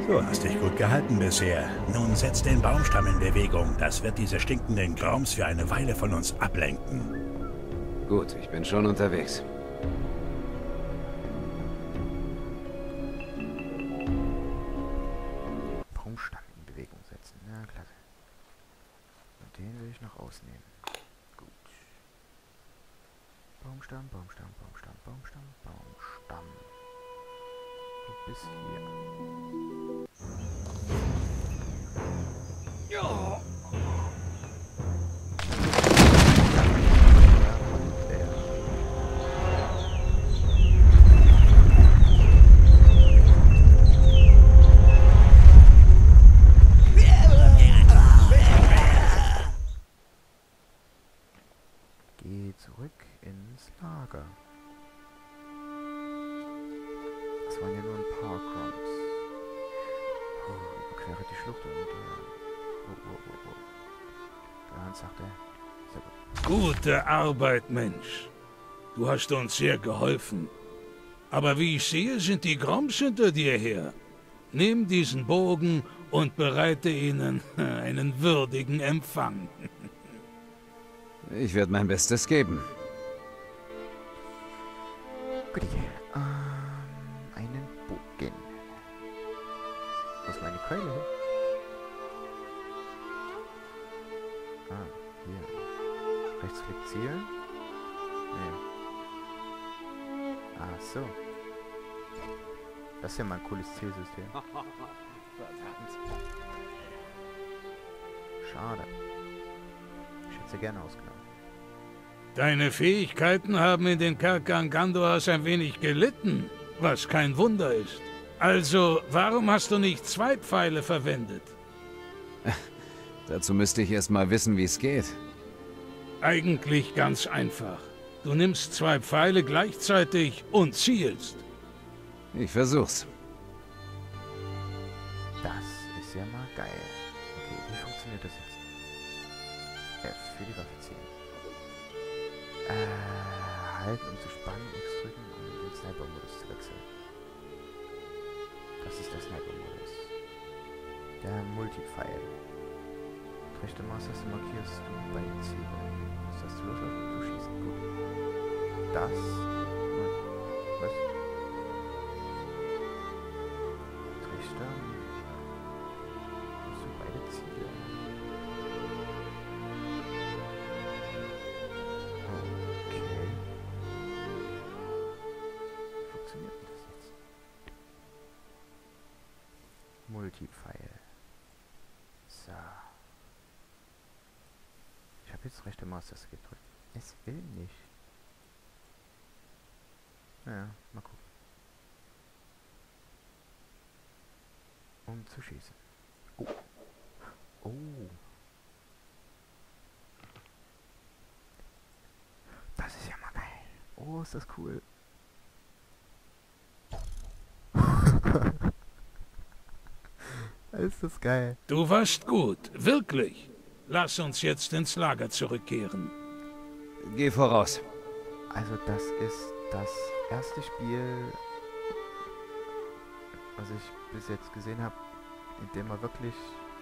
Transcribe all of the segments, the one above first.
Du hast dich gut gehalten bisher. Nun setz den Baumstamm in Bewegung. Das wird diese stinkenden Groms für eine Weile von uns ablenken. Gut, ich bin schon unterwegs. Baumstamm in Bewegung setzen. Ja, klasse. Und den will ich noch ausnehmen. Gut. Baumstamm, Baumstamm, Baumstamm, Baumstamm, Baumstamm. Und bis hier. Ja. Geh zurück ins Lager. Das waren ja nur ein paar Crumbs. Überquere die Schlucht und der Hans sagte, sehr gut. Gute Arbeit, Mensch. Du hast uns sehr geholfen. Aber wie ich sehe, sind die Groms hinter dir her. Nimm diesen Bogen und bereite ihnen einen würdigen Empfang. Ich werde mein Bestes geben. Gut, einen Bogen. Wo ist meine Keule hin? Ah, hier. Rechtsklick zielen? Nee. Ah, so. Das ist ja mal ein cooles Zielsystem. Verdammt. Schade. Ich hätte sie gerne ausgenommen. Deine Fähigkeiten haben in den Kerkern Gandors ein wenig gelitten, was kein Wunder ist. Also, warum hast du nicht 2 Pfeile verwendet? Dazu müsste ich erst mal wissen, wie es geht. Eigentlich ganz einfach. Du nimmst 2 Pfeile gleichzeitig und zielst. Ich versuch's. Das ist ja mal geil. Okay, wie funktioniert das jetzt? F für die Waffe ziehen. Halten um zu spannen, X drücken, um den Sniper-Modus zu wechseln. Das ist der Sniper-Modus. Der Multipfeil. Rechte Maustaste markierst du bei den Zielen. Das heißt, du loslaufen und du schießen. Gut. Das. Was? Trichter. Musst du beide Ziele. Okay. Wie funktioniert denn das jetzt? Multipfeil. So. Ich habe jetzt rechte Maustaste gedrückt. Es will nicht. Naja, mal gucken. Um zu schießen. Oh. Oh. Das ist ja mal geil. Oh, ist das cool. Ist das geil. Du warst gut, wirklich. Lass uns jetzt ins Lager zurückkehren. Geh voraus. Also das ist das erste Spiel, was ich bis jetzt gesehen habe, in dem man wirklich...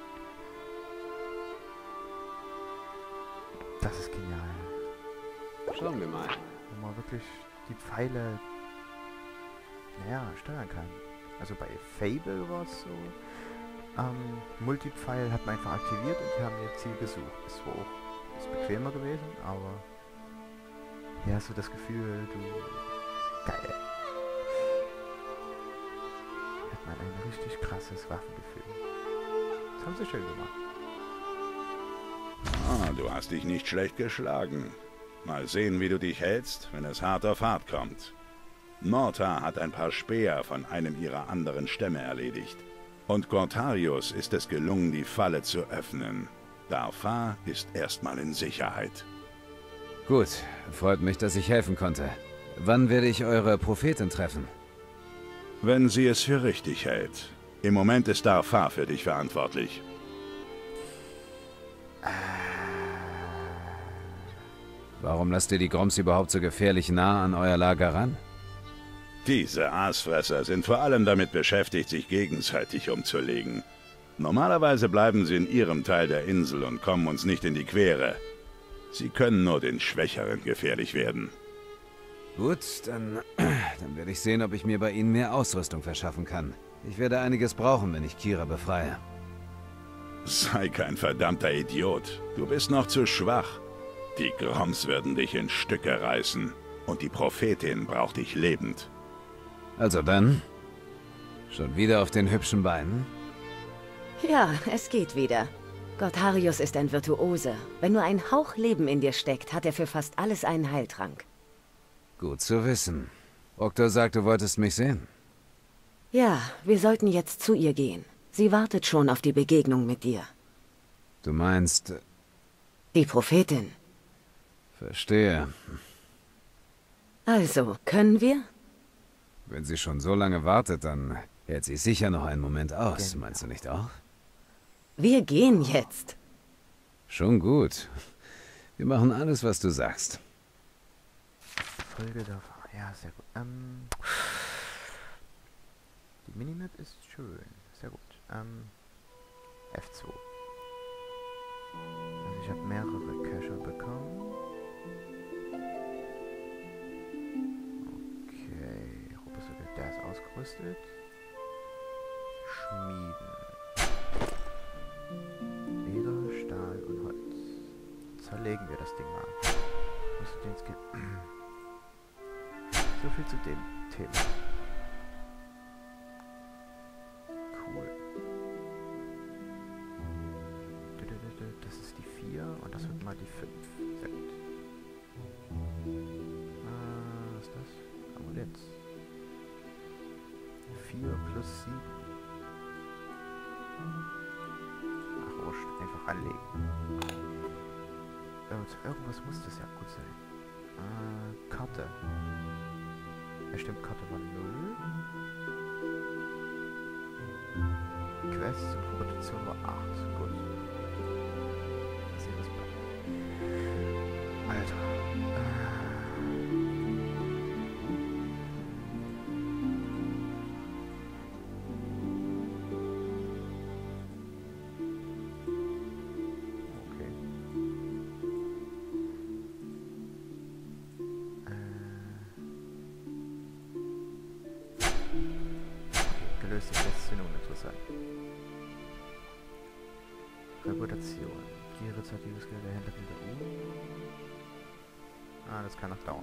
Das ist genial. Schauen wir mal. Wo man wirklich die Pfeile, naja, steuern kann. Also bei Fable war es so, Multipfeil hat man einfach aktiviert und wir haben ihr Ziel gesucht. Das war auch ist bequemer gewesen, aber hier hast du das Gefühl, geil. Hat man ein richtig krasses Waffengefühl. Das haben sie schön gemacht. Ah, du hast dich nicht schlecht geschlagen. Mal sehen, wie du dich hältst, wenn es hart auf hart kommt. Morta hat ein paar Späher von einem ihrer anderen Stämme erledigt. Und Gortarius ist es gelungen, die Falle zu öffnen. Darfar ist erstmal in Sicherheit. Gut, freut mich, dass ich helfen konnte. Wann werde ich eure Prophetin treffen? Wenn sie es für richtig hält. Im Moment ist Darfar für dich verantwortlich. Warum lasst ihr die Groms überhaupt so gefährlich nah an euer Lager ran? Diese Aasfresser sind vor allem damit beschäftigt, sich gegenseitig umzulegen. Normalerweise bleiben sie in ihrem Teil der Insel und kommen uns nicht in die Quere. Sie können nur den Schwächeren gefährlich werden. Gut, dann werde ich sehen, ob ich mir bei Ihnen mehr Ausrüstung verschaffen kann. Ich werde einiges brauchen, wenn ich Kira befreie. Sei kein verdammter Idiot. Du bist noch zu schwach. Die Groms werden dich in Stücke reißen. Und die Prophetin braucht dich lebend. Also dann? Schon wieder auf den hübschen Beinen? Ja, es geht wieder. Gortarius ist ein Virtuose. Wenn nur ein Hauch Leben in dir steckt, hat er für fast alles einen Heiltrank. Gut zu wissen. Oktor sagt, du wolltest mich sehen. Ja, wir sollten jetzt zu ihr gehen. Sie wartet schon auf die Begegnung mit dir. Du meinst... Die Prophetin. Verstehe. Also, können wir? Wenn sie schon so lange wartet, dann hält sie sicher noch einen Moment aus. Genau. Meinst du nicht auch? Wir gehen jetzt. Schon gut. Wir machen alles, was du sagst. Folge davon. Ja, sehr gut. Die Minimap ist schön. Sehr gut. F2. Also ich habe mehrere Cacher bekommen. Okay. Robuster, der ist ausgerüstet. Schmieden. Leder, Stahl und Holz. Zerlegen wir das Ding mal. Muss ich den Skill. So viel zu dem Thema. Cool. Das ist die 4 und das wird mal die 5. Sehr gut. Was ist das? Amulett. 4 plus 7. Ach, wurscht. Einfach anlegen. Irgendwas muss das ja gut sein. Karte. Ja, stimmt, Karte war 0. Quests und Rotation war 8. Gut. Sehen wir es mal. Alter. Okay. Gelöste Quests sind uninteressant. Reputation. Reputatives Geld der Händler mit der U. Das kann noch dauern.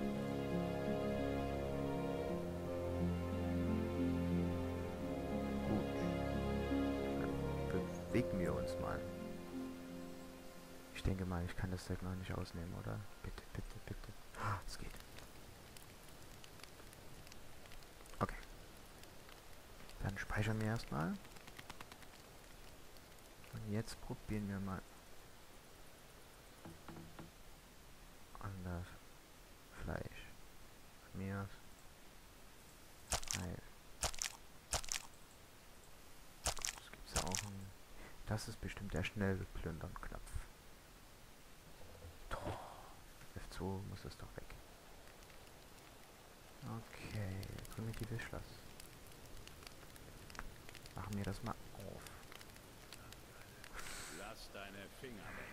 Gut. Dann bewegen wir uns mal. Ich denke mal, ich kann das Deck noch nicht ausnehmen, oder? Bitte, bitte, bitte. Es geht. Okay. Dann speichern wir erstmal. Und jetzt probieren wir mal anders Fleisch. Mehr Heil. Das gibt's auch ein. Das ist bestimmt der schnell plündern Knopf. F2 muss es doch weg. Okay, primitives Schloss. Machen wir das mal auf. Lass deine Finger weg.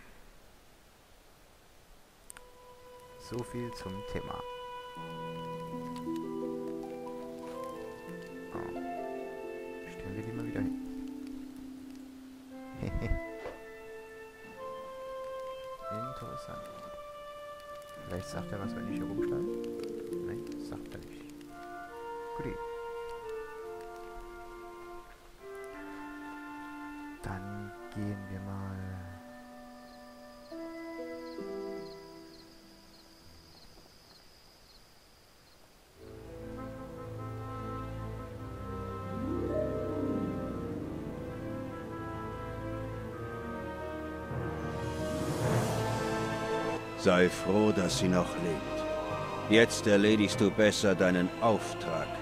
So viel zum Thema. Oh. Stellen wir die mal wieder hin. Interessant. Vielleicht sagt er was, wenn ich hier rumschleife. Nein, sagt er nicht. Gut. Dann gehen wir mal. Sei froh, dass sie noch lebt. Jetzt erledigst du besser deinen Auftrag.